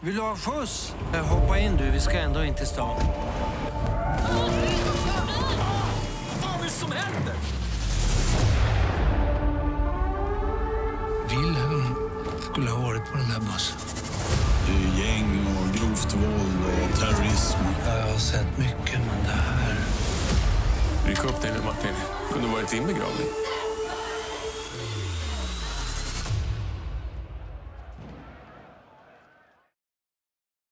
Vill du ha skjuts? Hoppa in du, vi ska ändå in till stan. Vad är det som händer? Wilhelm skulle ha varit på den där bussen. Det är gäng och grovt våld och terrorism. Jag har sett mycket, men det här... Ryck upp dig nu, Martin. Kunde varit din begravning.